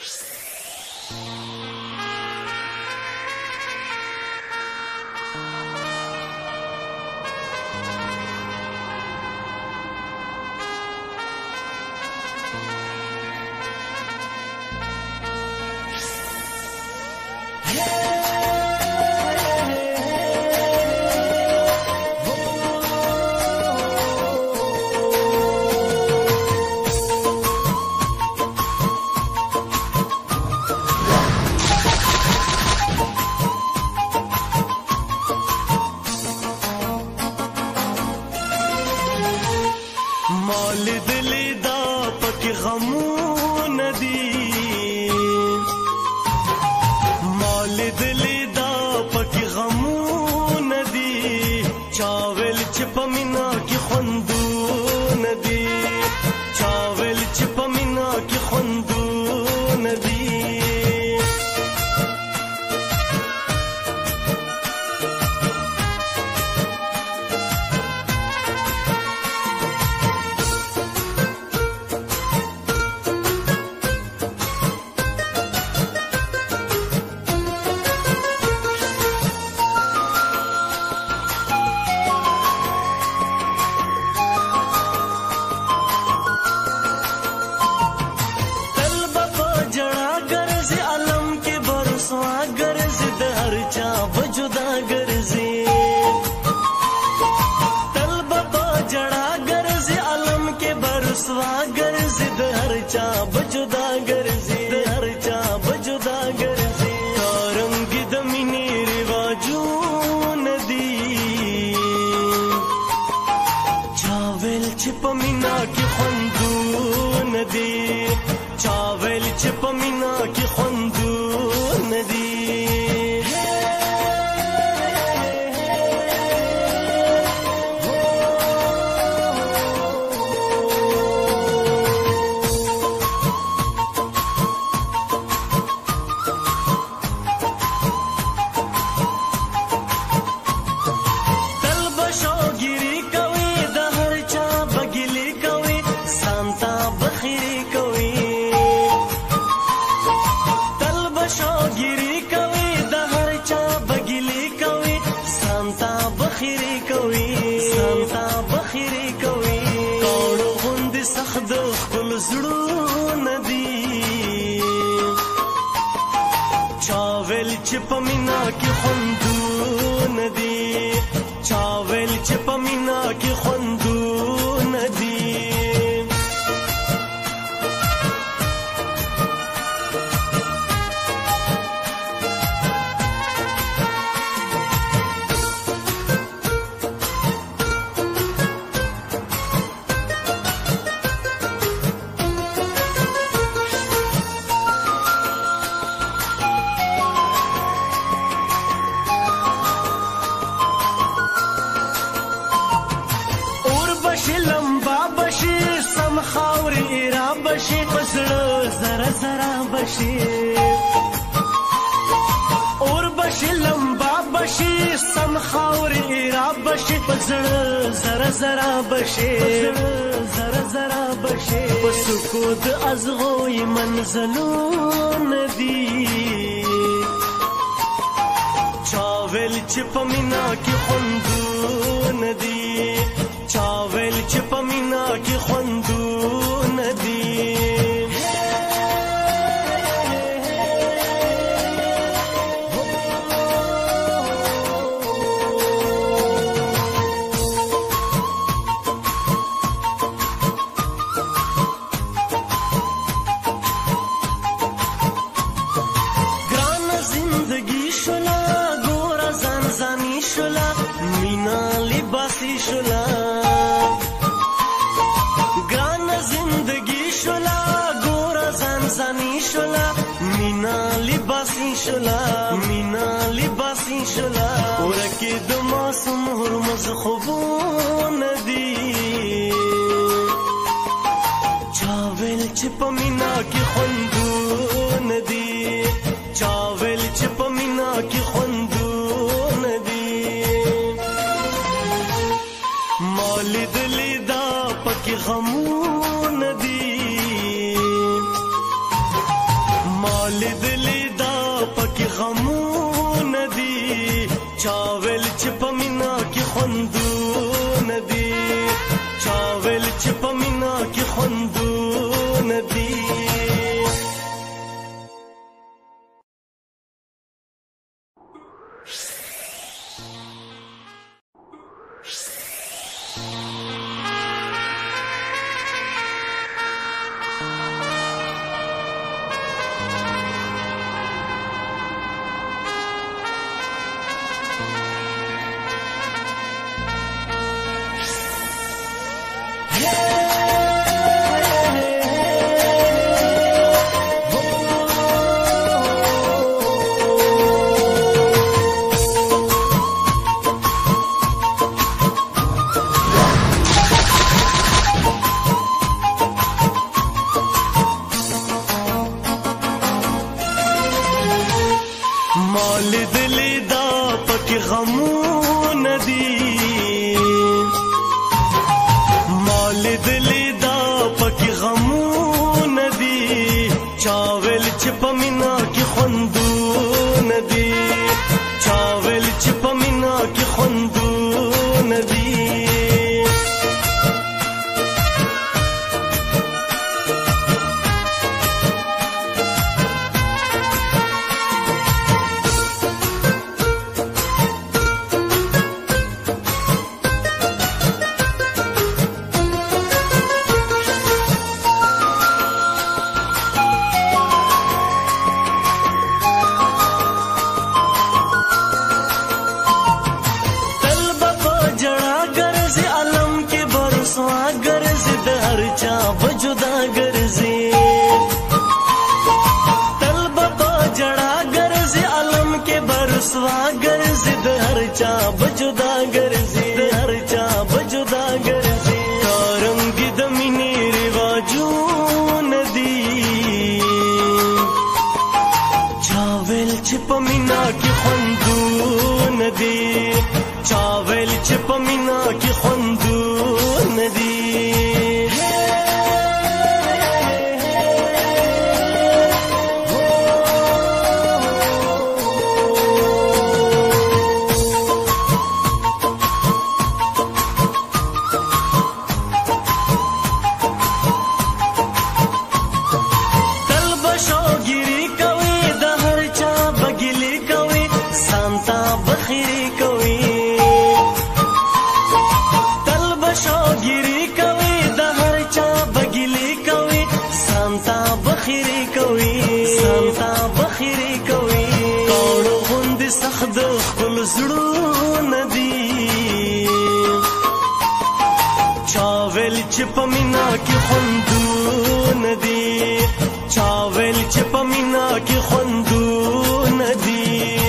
مولد لیدا پکې غمونه دي مولد لیدا پکې غمونه دي چاول چې په مینا کې خوندونه دي چاول چې په مینا کې خوندونه دي गर्जी द हर चा बजुदा गर्जी द हर चा बजुदा गर्जी रंगी द मिनी रिवाजू नदी चावल छिप मीना की खंदू नदी चावल छिप मीना की खंदू नदी चावल छिप मीना की खुंदू नदी चावल छिप मीना की खुंदू नदी लंबा बशी सम खावरी इरा बशी पसड़ो जरा जरा बशी और बशी लंबा बशी सम खावरी इरा बशी पसड़ो जरा जरा बशी जरा जरा बशी पसुकुद अज़गोई मंजलू नदी चावल छिप मीना की खुंदू नदी चावल छिप मीना की खुंदू नदी ग्रान जिंदगी शुला गोरा जानजानी शुला मीना लिबासी शुला मीना लिबासी शुला और के दमासुम हुरमज खुबू नदी चावल छिप मीना की खुंदू नदी चावल छिप मीना की खुंदू नदी मौलिद लिदा पकी गमू नदी مالد لیدا پکې غمونه دي چاول چې په مینا کې خوندونه دي چاول چې په مینا کې خوندونه دي مالد لیدا پکې غمونه دي مالد لیدا پکې غمونه دي چاول چې په مینا کې خوندونه دي چاول چې په مینا کې خوندونه دي जुदा गर्जी तलब जड़ा गर्जी आलम के बरसवा गर्जी हर चा बजुदा गर्जी हर चा बजुदा गर्जी रंगी दमिनी रिवाजू नदी चावल छिपमिना की खंदू नदी चावल छिपमिना की खंदू नदी سخت خپل زړونه دي چاول چې په مینا کې خوندونه دي چاول چې په مینا کې خوندونه دي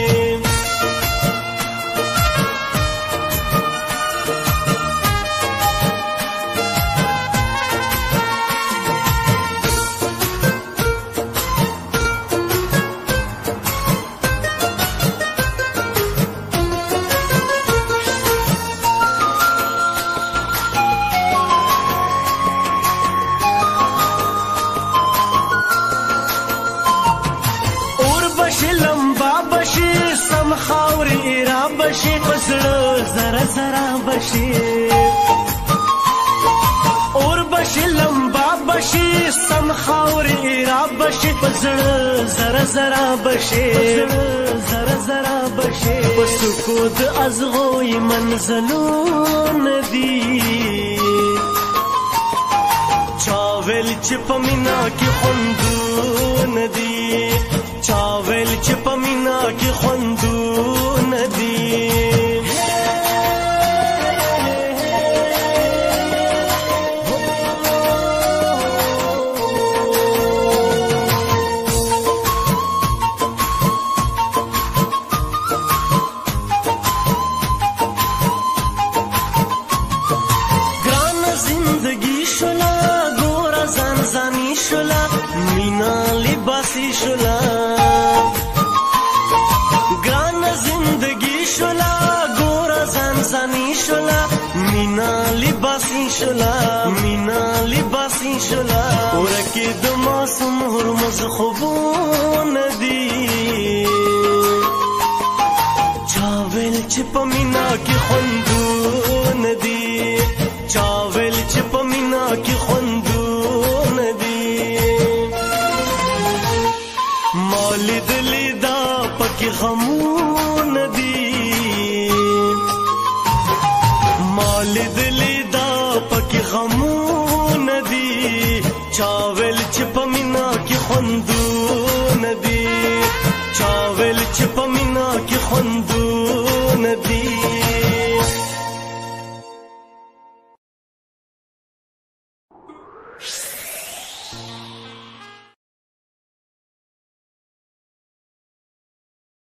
लंबा बशी सम खावरी रा बशी पसड़ो जरा जरा बशी और बशी लंबा बशी सम खावरी रा बशी पसड़ो जरा जरा बशी जरा जरा बशी पसुकुद अज़गोई मंजलो नदी चावल चिपमिना की खुंदू नदी चावल चिपमिना की खुंदून दी ग्रान जिंदगी शुला गोरा जानजानी शुला मीना लिबासी शुला मीना लिबासी शुला और के दमासुम हरमज खुबून چې پمینا کې خوندون دي چاول چې پمینا کې خوندون دي مولد لیدا پکې غمون دي مولد لیدا پکې غمون دي چاول چې پمینا کې خوندون